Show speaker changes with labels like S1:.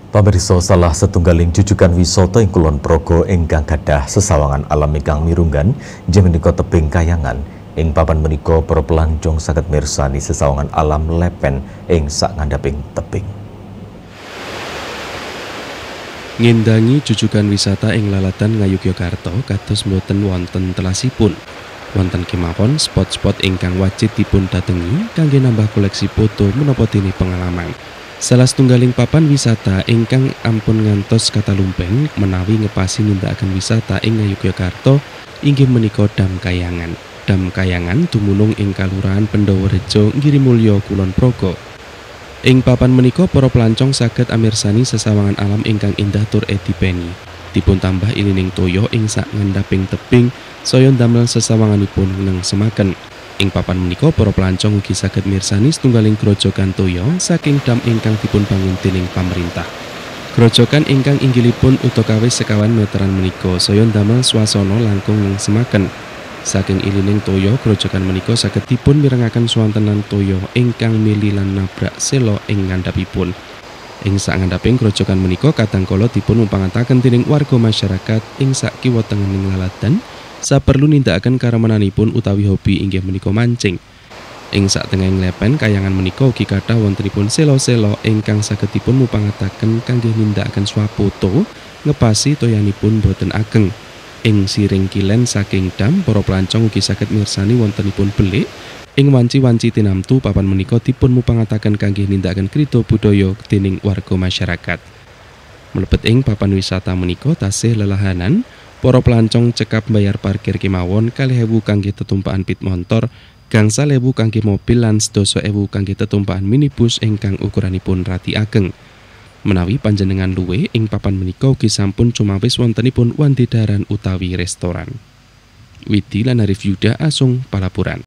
S1: Pamirsa salah setunggaling jujukan wisata ing Kulon Progo ingkang gadah sesawangan alam ingkang mirunggan inggih menika tebing kayangan. Ing papan menika para pelancong saged mirsani sesawangan alam lepen ing sak ngandhaping tebing.
S2: Ngendangi jujukan wisata ing lalatan Ngayogyakarta kados mboten wonten telasipun. Wonten kemawon spot-spot ingkang wajib dipun datengi kangge nambah koleksi foto menapa dene pengalaman. Salah setunggaling papan wisata ingkang ampun ngantos kata lumpeng menawi ngepasi nindakaken wisata ing Ngayogyakarta inggih menika Dam Kayangan. Dam Kayangan dumunung ing Kalurahan Pendawarejo, Girimulya, Kulon Progo. Ing papan menika para pelancong saged amirsani sesawangan alam ingkang indah tur edipeni. Dipun tambah ilining toya ing sak ngandhaping tebing saya ndamel sesawanganipun nengsemaken. Ing papan menika para pelancong ugi saged mirsani setunggaling grojogan toya saking dam ingkang dipun bangun dening pamerintah. Grojogan ingkang inggilipun udakawis 1 meteran menika saya ndamel swasana langkung nengsemaken. Saking ilining toya grojogan menika saged dipun mirengaken swantenan toya ingkang mili lan nabrak sela ing ngandhapipun. Ing sak ngandhaping grojogan menika kadangkala dipun mumpangataken dening warga masyarakat ing sak kiwa tengening laladan saperlu nindakaken karemenanipun utawi hobi inggih menika mancing. Ing sak tengahing lepen kayangan menika ugi kathah wontenipun sela-sela ingkang saged dipun mupangataken kangge nindakaken swafoto ngepasi toyanipun boten ageng. Ing siring kilen saking dam para pelancong ugi saged mirsani wontenipun belik ing wanci-wanci tinamtu papan menika dipun mupangataken kangge nindakaken krida budaya dening warga masyarakat. Mlebet ing papan wisata menika tasih lelahanan. Para pelancong cekap bayar parkir kemawon 2.000 kangge tetumpakan pit montor, 1.000 kangge mobil lan 12.000 kangge tetumpakan minibus ingkang ukuranipun rati ageng. Menawi panjenengan luwe ing papan menika ugi sampun cumawis wontenipun wandedaran utawi restoran. Widi lan Arif Yuda Asung Palapuran.